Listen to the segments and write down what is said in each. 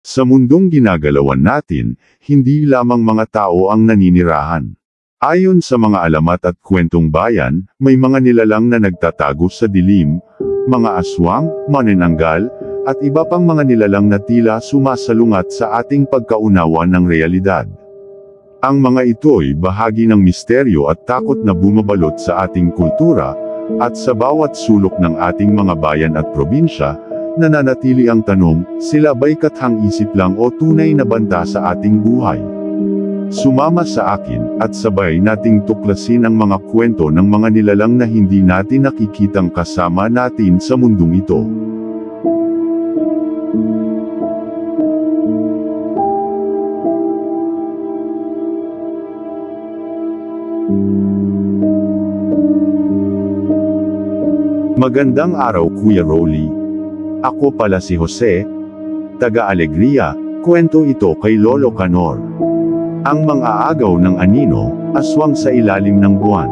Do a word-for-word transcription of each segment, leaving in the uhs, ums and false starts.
Sa mundong ginagalawan natin, hindi lamang mga tao ang naninirahan. Ayon sa mga alamat at kwentong bayan, may mga nilalang na nagtatago sa dilim, mga aswang, manananggal, at iba pang mga nilalang na tila sumasalungat sa ating pagkaunawa ng realidad. Ang mga ito'y bahagi ng misteryo at takot na bumabalot sa ating kultura, at sa bawat sulok ng ating mga bayan at probinsya, nananatili ang tanong, sila ba'y kathang-isip lang o tunay na banta sa ating buhay? Sumama sa akin, at sabay nating tuklasin ang mga kwento ng mga nilalang na hindi natin nakikitang kasama natin sa mundong ito. Magandang araw Kuya Rolly. Ako pala si Jose, taga Alegria, kwento ito kay Lolo Canor. Ang mang-aagaw ng anino, aswang sa ilalim ng buwan.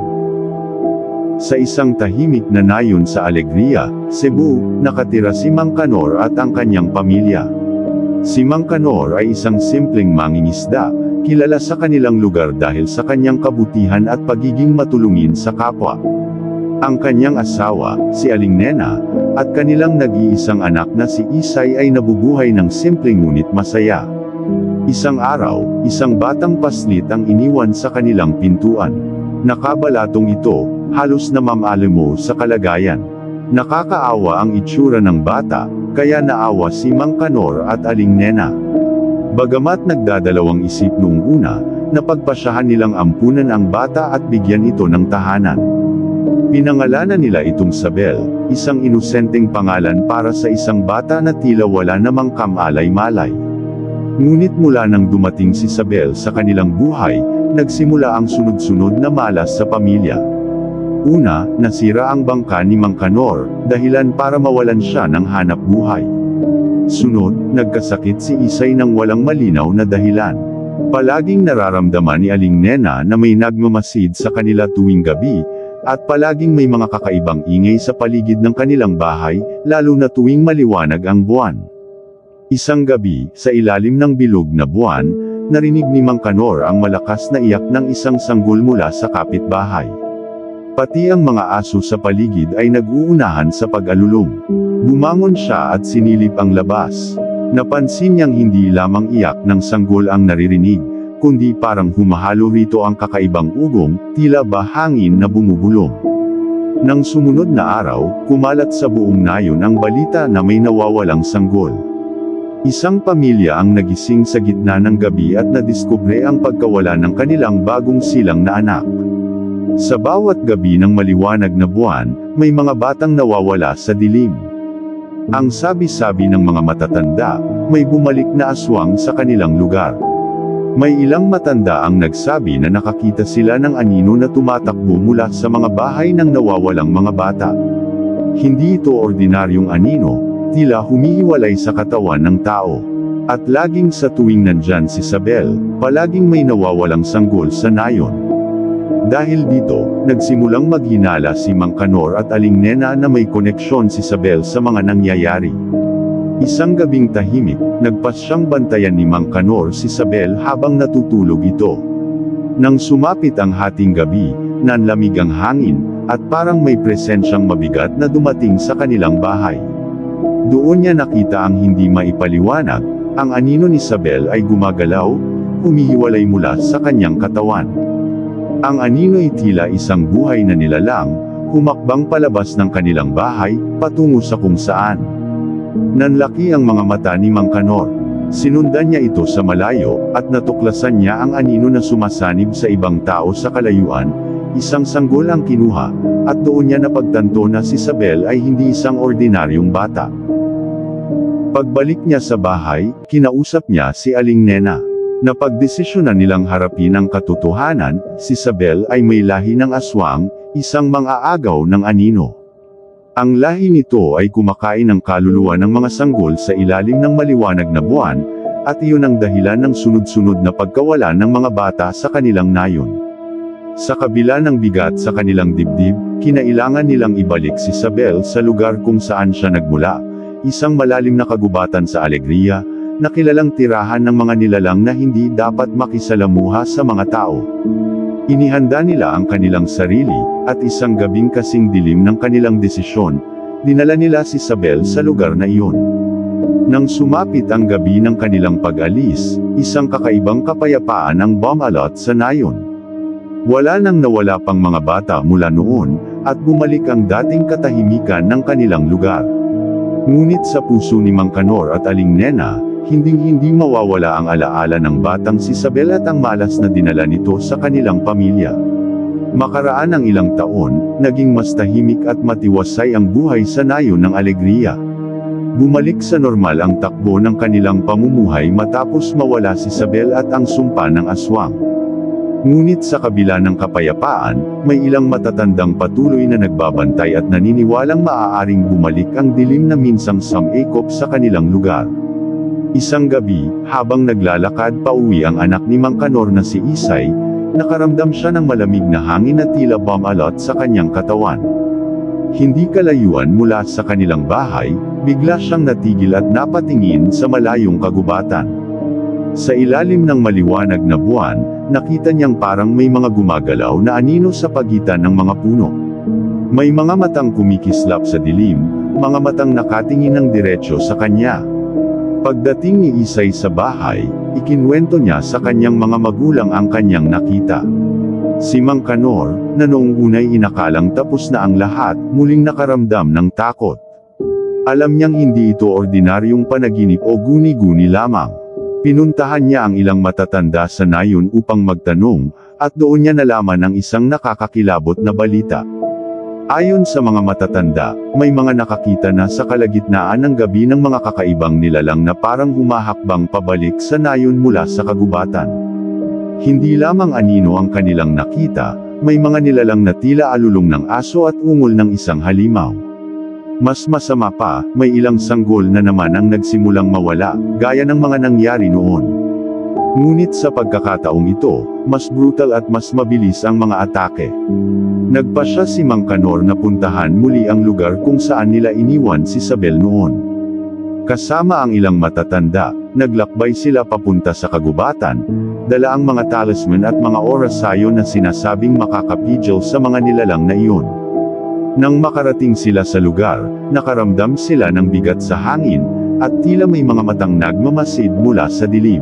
Sa isang tahimik na nayon sa Alegria, Cebu, nakatira si Mang Canor at ang kanyang pamilya. Si Mang Canor ay isang simpleng mangingisda, kilala sa kanilang lugar dahil sa kanyang kabutihan at pagiging matulungin sa kapwa. Ang kanyang asawa, si Aling Nena, at kanilang nag-iisang anak na si Isay ay nabubuhay ng simpleng ngunit masaya. Isang araw, isang batang paslit ang iniwan sa kanilang pintuan. Nakabalatong ito, halos namamaalimo sa kalagayan. Nakakaawa ang itsura ng bata, kaya naawa si Mang Canor at Aling Nena. Bagamat nagdadalawang isip noong una, napagpasyahan nilang ampunan ang bata at bigyan ito ng tahanan. Pinangalanan nila itong Sabel, isang inosenteng pangalan para sa isang bata na tila wala namang kamalay-malay. Ngunit mula nang dumating si Sabel sa kanilang buhay, nagsimula ang sunod-sunod na malas sa pamilya. Una, nasira ang bangka ni Mang Canor, dahilan para mawalan siya ng hanap buhay. Sunod, nagkasakit si Isay ng walang malinaw na dahilan. Palaging nararamdaman ni Aling Nena na may nagmamasid sa kanila tuwing gabi, at palaging may mga kakaibang ingay sa paligid ng kanilang bahay, lalo na tuwing maliwanag ang buwan. Isang gabi, sa ilalim ng bilog na buwan, narinig ni Mang Canor ang malakas na iyak ng isang sanggol mula sa kapitbahay. Pati ang mga aso sa paligid ay nag-uunahan sa pag-alulong. Bumangon siya at sinilip ang labas. Napansin niyang hindi lamang iyak ng sanggol ang naririnig, kundi parang humahalo rito ang kakaibang ugong, tila ba hangin na bumubulong. Nang sumunod na araw, kumalat sa buong nayon ang balita na may nawawalang sanggol. Isang pamilya ang nagising sa gitna ng gabi at nadiskubre ang pagkawala ng kanilang bagong silang na anak. Sa bawat gabi ng maliwanag na buwan, may mga batang nawawala sa dilim. Ang sabi-sabi ng mga matatanda, may bumalik na aswang sa kanilang lugar. May ilang matanda ang nagsabi na nakakita sila ng anino na tumatakbo mula sa mga bahay ng nawawalang mga bata. Hindi ito ordinaryong anino, tila humihiwalay sa katawan ng tao. At laging sa tuwing nandyan si Sabel, palaging may nawawalang sanggol sa nayon. Dahil dito, nagsimulang maghinala si Mang Canor at Aling Nena na may koneksyon si Sabel sa mga nangyayari. Isang gabing tahimik, nagpasyang bantayan ni Mang Canor si Sabel habang natutulog ito. Nang sumapit ang hating gabi, nanlamig ang hangin, at parang may presensyang mabigat na dumating sa kanilang bahay. Doon niya nakita ang hindi maipaliwanag, ang anino ni Sabel ay gumagalaw, humihiwalay mula sa kanyang katawan. Ang anino ay tila isang buhay na nilalang, humakbang palabas ng kanilang bahay, patungo sa kung saan. Nanlaki ang mga mata ni Mang Canor. Sinundan niya ito sa malayo, at natuklasan niya ang anino na sumasanib sa ibang tao sa kalayuan. Isang sanggol ang kinuha, at doon niya napagtanto na si Sabel ay hindi isang ordinaryong bata. Pagbalik niya sa bahay, kinausap niya si Aling Nena. Napagdesisyonan nilang harapin ang katotohanan, si Sabel ay may lahi ng aswang, isang mang-aagaw ng anino. Ang lahi nito ay kumakain ng kaluluwa ng mga sanggol sa ilalim ng maliwanag na buwan, at iyon ang dahilan ng sunod-sunod na pagkawala ng mga bata sa kanilang nayon. Sa kabila ng bigat sa kanilang dibdib, kinailangan nilang ibalik si Sabel sa lugar kung saan siya nagmula, isang malalim na kagubatan sa Alegria, na kilalang tirahan ng mga nilalang na hindi dapat makisalamuha sa mga tao. Inihanda nila ang kanilang sarili, at isang gabing kasing dilim ng kanilang desisyon, dinala nila si Isabel sa lugar na iyon. Nang sumapit ang gabi ng kanilang pag-alis, isang kakaibang kapayapaan ang bumalot sa nayon. Wala nang nawala pang mga bata mula noon, at bumalik ang dating katahimikan ng kanilang lugar. Ngunit sa puso ni Mang Kanor at Aling Nena, hinding-hindi mawawala ang alaala ng batang si Isabel at ang malas na dinala nito sa kanilang pamilya. Makaraan ang ilang taon, naging mas tahimik at matiwasay ang buhay sa nayon ng Alegria. Bumalik sa normal ang takbo ng kanilang pamumuhay matapos mawala si Isabel at ang sumpa ng aswang. Ngunit sa kabila ng kapayapaan, may ilang matatandang patuloy na nagbabantay at naniniwalang maaaring bumalik ang dilim na minsang sumekop sa kanilang lugar. Isang gabi, habang naglalakad pauwi ang anak ni Mang Kanor na si Isay, nakaramdam siya ng malamig na hangin na tila bumalot sa kanyang katawan. Hindi kalayuan mula sa kanilang bahay, bigla siyang natigil at napatingin sa malayong kagubatan. Sa ilalim ng maliwanag na buwan, nakita niyang parang may mga gumagalaw na anino sa pagitan ng mga puno. May mga matang kumikislap sa dilim, mga matang nakatingin ng diretsyo sa kanya. Pagdating ni Isay sa bahay, ikinwento niya sa kanyang mga magulang ang kanyang nakita. Si Mang Kanor, na noong unay inakalang tapos na ang lahat, muling nakaramdam ng takot. Alam niyang hindi ito ordinaryong panaginip o guni-guni lamang. Pinuntahan niya ang ilang matatanda sa nayon upang magtanong, at doon niya nalaman ang isang nakakakilabot na balita. Ayon sa mga matatanda, may mga nakakita na sa kalagitnaan ng gabi ng mga kakaibang nilalang na parang humahakbang pabalik sa nayon mula sa kagubatan. Hindi lamang anino ang kanilang nakita, may mga nilalang na tila alulong ng aso at ungol ng isang halimaw. Mas masama pa, may ilang sanggol na naman ang nagsimulang mawala, gaya ng mga nangyari noon. Ngunit sa pagkakataong ito, mas brutal at mas mabilis ang mga atake. Nagpasya si Mang Kanor na puntahan muli ang lugar kung saan nila iniwan si Isabel noon. Kasama ang ilang matatanda, naglakbay sila papunta sa kagubatan, dala ang mga talisman at mga orasayo na sinasabing makakapigil sa mga nilalang na iyon. Nang makarating sila sa lugar, nakaramdam sila ng bigat sa hangin, at tila may mga matang nagmamasid mula sa dilim.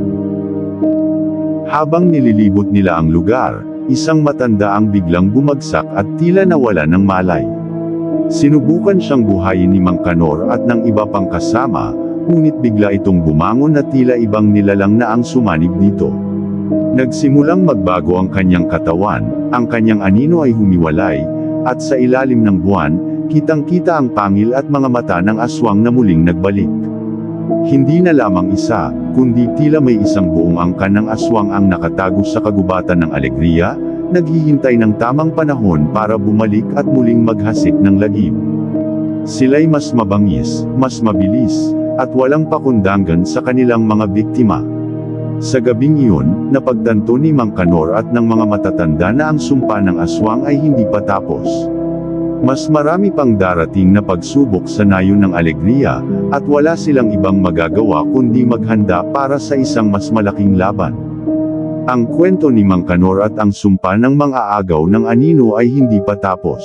Habang nililibot nila ang lugar, isang matanda ang biglang bumagsak at tila nawala ng malay. Sinubukan siyang buhayin ni Mang Kanor at ng iba pang kasama, ngunit bigla itong bumangon na tila ibang nilalang na ang sumanib dito. Nagsimulang magbago ang kanyang katawan, ang kanyang anino ay humiwalay, at sa ilalim ng buwan, kitang-kita ang pangil at mga mata ng aswang na muling nagbalik. Hindi na lamang isa, kundi tila may isang buong angkan ng aswang ang nakatago sa kagubatan ng Alegria, naghihintay ng tamang panahon para bumalik at muling maghasik ng lagim. Sila'y mas mabangis, mas mabilis, at walang pakundangan sa kanilang mga biktima. Sa gabing iyon, napagtanto ni Mang Kanor at ng mga matatanda na ang sumpa ng aswang ay hindi pa tapos. Mas marami pang darating na pagsubok sa nayon ng Alegria, at wala silang ibang magagawa kundi maghanda para sa isang mas malaking laban. Ang kwento ni Mang Kanor at ang sumpa ng mga agaw ng anino ay hindi pa tapos.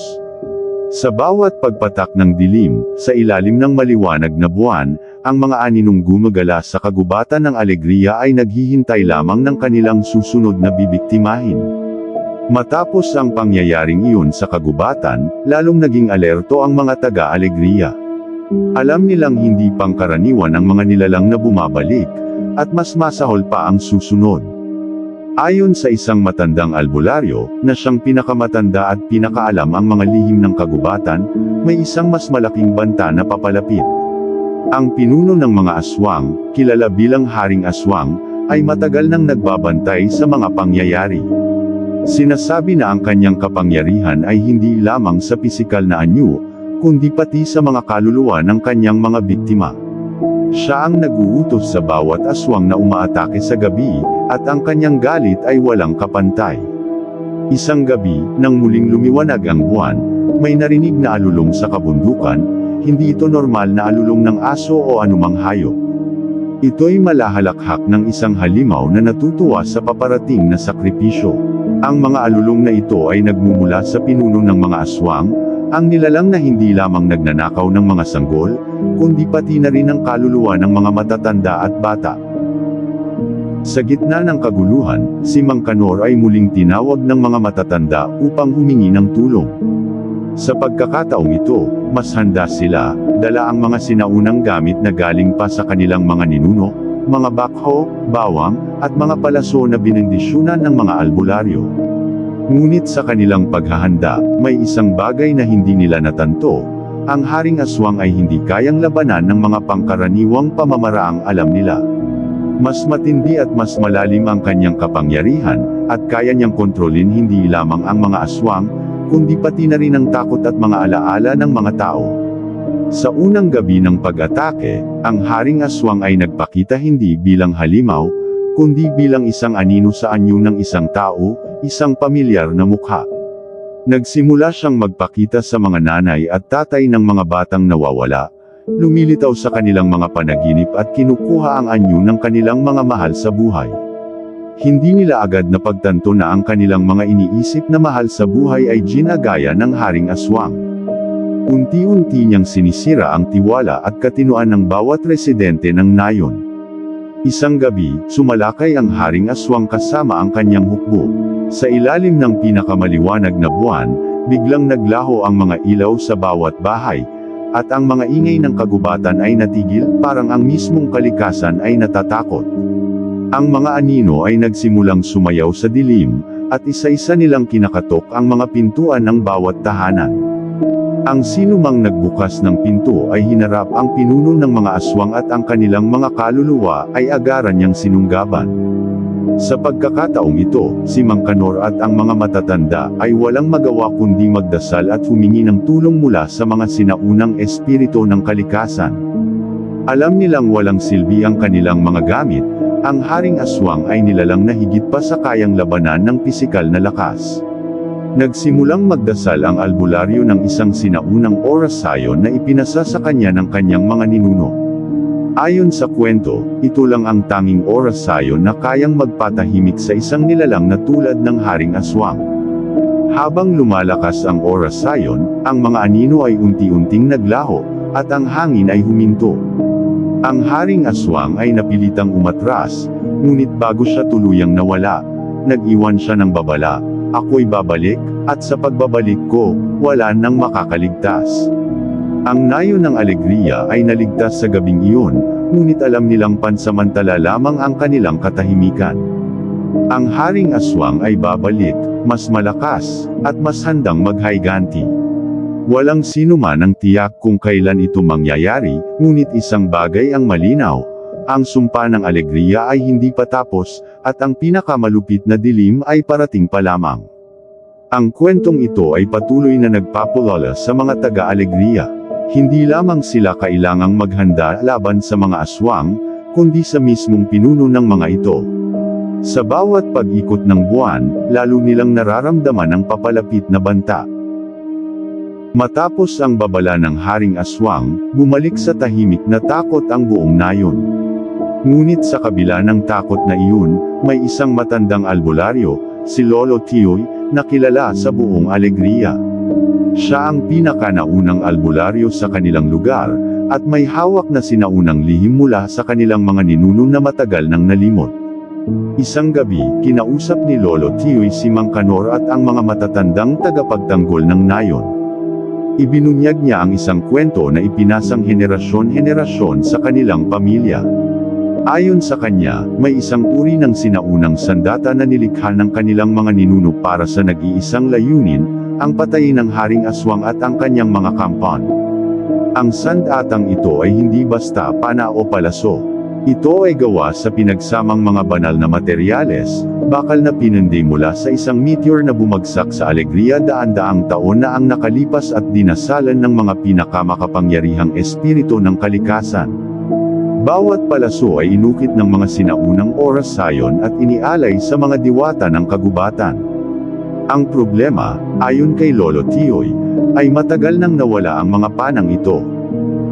Sa bawat pagpatak ng dilim, sa ilalim ng maliwanag na buwan, ang mga aninong gumagala sa kagubatan ng Alegria ay naghihintay lamang ng kanilang susunod na bibiktimahin. Matapos ang pangyayaring iyon sa kagubatan, lalong naging alerto ang mga taga-Alegria. Alam nilang hindi pangkaraniwan ang mga nilalang na bumabalik, at mas masahol pa ang susunod. Ayon sa isang matandang albularyo, na siyang pinakamatanda at pinakaalam ang mga lihim ng kagubatan, may isang mas malaking banta na papalapit. Ang pinuno ng mga aswang, kilala bilang Haring Aswang, ay matagal nang nagbabantay sa mga pangyayari. Sinasabi na ang kanyang kapangyarihan ay hindi lamang sa pisikal na anyo, kundi pati sa mga kaluluwa ng kanyang mga biktima. Siya ang nag-uutos sa bawat aswang na umaatake sa gabi, at ang kanyang galit ay walang kapantay. Isang gabi, nang muling lumiwanag ang buwan, may narinig na alulong sa kabundukan, hindi ito normal na alulong ng aso o anumang hayop. Ito'y malahalakhak ng isang halimaw na natutuwa sa paparating na sakripisyo. Ang mga alulong na ito ay nagmumula sa pinuno ng mga aswang, ang nilalang na hindi lamang nagnanakaw ng mga sanggol, kundi pati na rin ang kaluluwa ng mga matatanda at bata. Sa gitna ng kaguluhan, si Mang Kanor ay muling tinawag ng mga matatanda upang humingi ng tulong. Sa pagkakataong ito, mas handa sila, dala ang mga sinaunang gamit na galing pa sa kanilang mga ninuno, mga bakho, bawang, at mga palaso na binendisyunan ng mga albularyo. Ngunit sa kanilang paghahanda, may isang bagay na hindi nila natanto. Ang Haring Aswang ay hindi kayang labanan ng mga pangkaraniwang pamamaraang alam nila. Mas matindi at mas malalim ang kanyang kapangyarihan, at kaya niyang kontrolin hindi lamang ang mga aswang, kundi pati na rin ang takot at mga alaala ng mga tao. Sa unang gabi ng pag-atake, ang Haring Aswang ay nagpakita hindi bilang halimaw, kundi bilang isang anino sa anyo ng isang tao, isang pamilyar na mukha. Nagsimula siyang magpakita sa mga nanay at tatay ng mga batang nawawala, lumilitaw sa kanilang mga panaginip at kinukuha ang anyo ng kanilang mga mahal sa buhay. Hindi nila agad napagtanto na ang kanilang mga iniisip na mahal sa buhay ay ginagaya ng Haring Aswang. Unti-unti niyang sinisira ang tiwala at katinoan ng bawat residente ng nayon. Isang gabi, sumalakay ang Haring Aswang kasama ang kanyang hukbo. Sa ilalim ng pinakamaliwanag na buwan, biglang naglaho ang mga ilaw sa bawat bahay, at ang mga ingay ng kagubatan ay natigil, parang ang mismong kalikasan ay natatakot. Ang mga anino ay nagsimulang sumayaw sa dilim, at isa-isa nilang kinakatok ang mga pintuan ng bawat tahanan. Ang sinumang nagbukas ng pinto ay hinarap ang pinuno ng mga aswang at ang kanilang mga kaluluwa ay agaran niyang sinunggaban. Sa pagkakataong ito, si Mang Kanor at ang mga matatanda ay walang magawa kundi magdasal at humingi ng tulong mula sa mga sinaunang espiritu ng kalikasan. Alam nilang walang silbi ang kanilang mga gamit, ang Haring Aswang ay nilalang na higit pa sa kayang labanan ng pisikal na lakas. Nagsimulang magdasal ang albularyo ng isang sinaunang orasayon na ipinasa sa kanya ng kanyang mga ninuno. Ayon sa kwento, ito lang ang tanging orasayon na kayang magpatahimik sa isang nilalang na tulad ng Haring Aswang. Habang lumalakas ang orasayon, ang mga anino ay unti-unting naglaho, at ang hangin ay huminto. Ang Haring Aswang ay napilitang umatras, ngunit bago siya tuluyang nawala, nag-iwan siya ng babala, "Ako'y babalik, at sa pagbabalik ko, wala nang makakaligtas." Ang nayon ng Alegria ay naligtas sa gabing iyon, ngunit alam nilang pansamantala lamang ang kanilang katahimikan. Ang Haring Aswang ay babalik, mas malakas, at mas handang maghayganti. Walang sino man ang tiyak kung kailan ito mangyayari, ngunit isang bagay ang malinaw, ang sumpa ng Alegria ay hindi pa tapos, at ang pinakamalupit na dilim ay parating pa lamang. Ang kwentong ito ay patuloy na nagpapalala sa mga taga-Alegria. Hindi lamang sila kailangang maghanda laban sa mga aswang, kundi sa mismong pinuno ng mga ito. Sa bawat pag-ikot ng buwan, lalo nilang nararamdaman ang papalapit na banta. Matapos ang babala ng Haring Aswang, bumalik sa tahimik na takot ang buong nayon. Ngunit sa kabila ng takot na iyon, may isang matandang albularyo, si Lolo Tioy, na kilala sa buong Alegria. Siya ang pinakanaunang albularyo sa kanilang lugar, at may hawak na sinaunang lihim mula sa kanilang mga ninuno na matagal nang nalimot. Isang gabi, kinausap ni Lolo Tioy si Mang Kanor at ang mga matatandang tagapagtanggol ng nayon. Ibinunyag niya ang isang kwento na ipinasang henerasyon-henerasyon sa kanilang pamilya. Ayon sa kanya, may isang uri ng sinaunang sandata na nilikha ng kanilang mga ninuno para sa nag-iisang layunin, ang patayin ng Haring Aswang at ang kanyang mga kampan. Ang sandatang ito ay hindi basta pana o palaso. Ito ay gawa sa pinagsamang mga banal na materyales, bakal na pinunday mula sa isang meteor na bumagsak sa Alegria daan-daang taon na ang nakalipas at dinasalan ng mga pinakamakapangyarihang espiritu ng kalikasan. Bawat palaso ay inukit ng mga sinaunang orasayon at inialay sa mga diwata ng kagubatan. Ang problema, ayon kay Lolo Tioy, ay matagal nang nawala ang mga panang ito.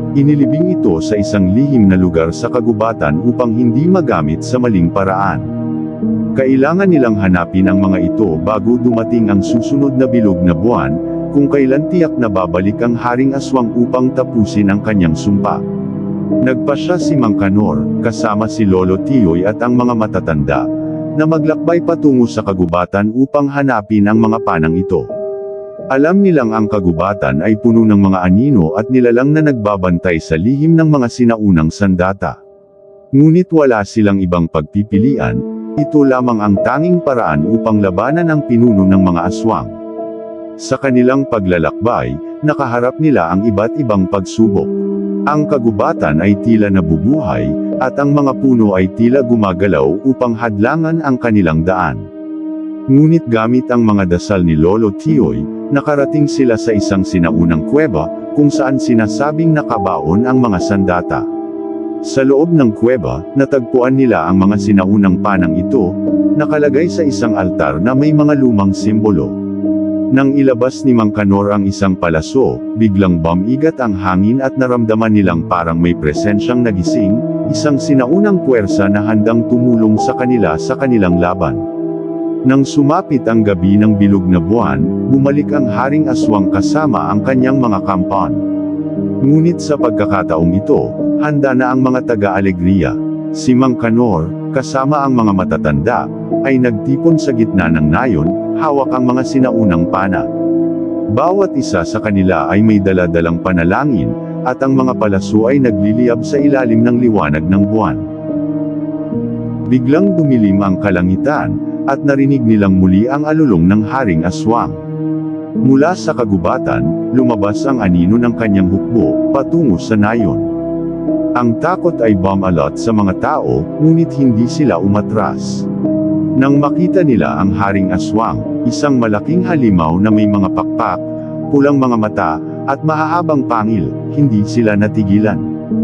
Inilibing ito sa isang lihim na lugar sa kagubatan upang hindi magamit sa maling paraan. Kailangan nilang hanapin ang mga ito bago dumating ang susunod na bilog na buwan, kung kailan tiyak na babalik ang Haring Aswang upang tapusin ang kanyang sumpa. Nagpasya si Mang Kanor, kasama si Lolo Tioy at ang mga matatanda, na maglakbay patungo sa kagubatan upang hanapin ang mga panang ito. Alam nilang ang kagubatan ay puno ng mga anino at nilalang na nagbabantay sa lihim ng mga sinaunang sandata. Ngunit wala silang ibang pagpipilian, ito lamang ang tanging paraan upang labanan ang pinuno ng mga aswang. Sa kanilang paglalakbay, nakaharap nila ang iba't ibang pagsubok. Ang kagubatan ay tila nabubuhay, at ang mga puno ay tila gumagalaw upang hadlangan ang kanilang daan. Ngunit gamit ang mga dasal ni Lolo Tioy, nakarating sila sa isang sinaunang kuweba, kung saan sinasabing nakabaon ang mga sandata. Sa loob ng kuweba, natagpuan nila ang mga sinaunang panang ito, nakalagay sa isang altar na may mga lumang simbolo. Nang ilabas ni Mang Kanor ang isang palaso, biglang bumigat ang hangin at naramdaman nilang parang may presensyang nagising, isang sinaunang puwersa na handang tumulong sa kanila sa kanilang laban. Nang sumapit ang gabi ng bilog na buwan, bumalik ang Haring Aswang kasama ang kanyang mga kampan. Ngunit sa pagkakataong ito, handa na ang mga taga-Alegria. Si Mang Kanor, kasama ang mga matatanda, ay nagtipon sa gitna ng nayon, hawak ang mga sinaunang pana. Bawat isa sa kanila ay may dala-dalang panalangin, at ang mga palaso ay nagliliyab sa ilalim ng liwanag ng buwan. Biglang dumilim ang kalangitan, at narinig nilang muli ang alulong ng Haring Aswang. Mula sa kagubatan, lumabas ang anino ng kanyang hukbo, patungo sa nayon. Ang takot ay bumalot sa mga tao, ngunit hindi sila umatras. Nang makita nila ang Haring Aswang, isang malaking halimaw na may mga pakpak, pulang mga mata, at mahahabang pangil, hindi sila natigilan.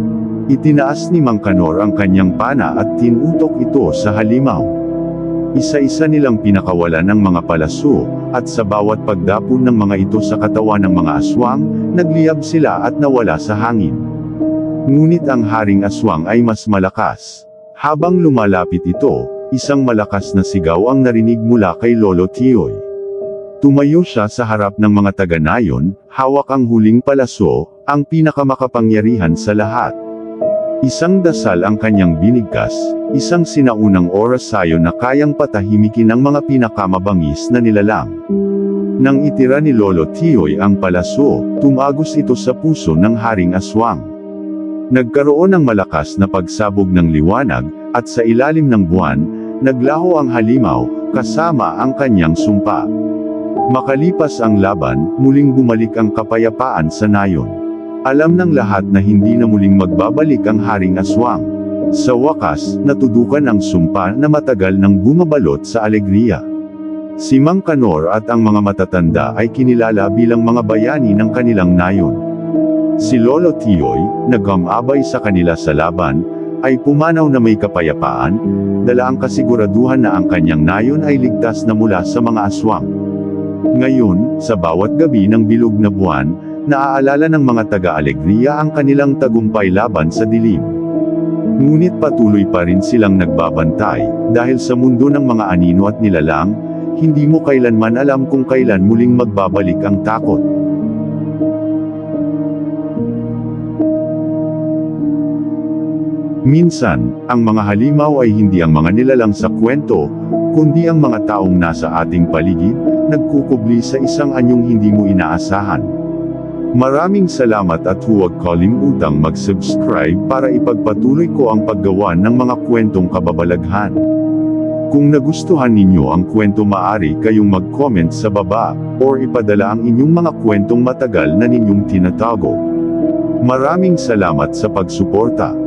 Itinaas ni Mang Kanor ang kanyang pana at tinutok ito sa halimaw. Isa-isa nilang pinakawalan ng mga palaso, at sa bawat pagdapon ng mga ito sa katawan ng mga aswang, nagliyab sila at nawala sa hangin. Ngunit ang Haring Aswang ay mas malakas. Habang lumalapit ito, isang malakas na sigaw ang narinig mula kay Lolo Tioy. Tumayo siya sa harap ng mga taga-nayon, hawak ang huling palaso, ang pinakamakapangyarihan sa lahat. Isang dasal ang kanyang binigkas, isang sinaunang orasayo na kayang patahimikin ang mga pinakamabangis na nilalang. Nang itira ni Lolo Tioy ang palaso, tumagos ito sa puso ng Haring Aswang. Nagkaroon ng malakas na pagsabog ng liwanag, at sa ilalim ng buwan, naglaho ang halimaw, kasama ang kanyang sumpa. Makalipas ang laban, muling bumalik ang kapayapaan sa nayon. Alam ng lahat na hindi na muling magbabalik ang Haring Aswang. Sa wakas, natudukan ang sumpa na matagal nang bumabalot sa Alegria. Si Mang Kanor at ang mga matatanda ay kinilala bilang mga bayani ng kanilang nayon. Si Lolo Tioy, nag-amabay sa kanila sa laban, ay pumanaw na may kapayapaan, dala ang kasiguraduhan na ang kanyang nayon ay ligtas na mula sa mga aswang. Ngayon, sa bawat gabi ng bilog na buwan, naaalala ng mga taga-Alegria ang kanilang tagumpay laban sa dilim. Ngunit patuloy pa rin silang nagbabantay, dahil sa mundo ng mga anino at nilalang, hindi mo kailanman alam kung kailan muling magbabalik ang takot. Minsan, ang mga halimaw ay hindi ang mga nilalang sa kwento, kundi ang mga taong nasa ating paligid, nagkukubli sa isang anyong hindi mo inaasahan. Maraming salamat at huwag kalimutang mag-subscribe para ipagpatuloy ko ang paggawa ng mga kwentong kababalaghan. Kung nagustuhan ninyo ang kwento, maaari kayong mag-comment sa baba, or ipadala ang inyong mga kwentong matagal na ninyong tinatago. Maraming salamat sa pagsuporta.